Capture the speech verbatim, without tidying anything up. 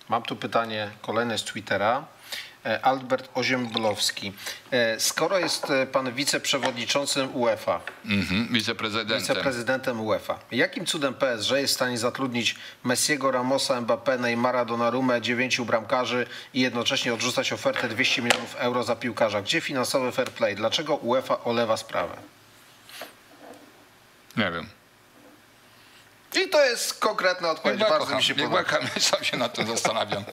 Mam tu pytanie kolejne z Twittera. Albert Oziemblowski. Skoro jest pan wiceprzewodniczącym UEFA, Mhm, wiceprezydentem. wiceprezydentem UEFA, jakim cudem P S G jest w stanie zatrudnić Messiego, Ramosa, Mbappé, Neymara, Donnarumę, dziewięciu bramkarzy i jednocześnie odrzucać ofertę dwieście milionów euro za piłkarza? Gdzie finansowy fair play? Dlaczego UEFA olewa sprawę? Nie wiem. I to jest konkretna odpowiedź. Chyba Bardzo kocham, mi się nie podoba. sam się nad tym zastanawiam.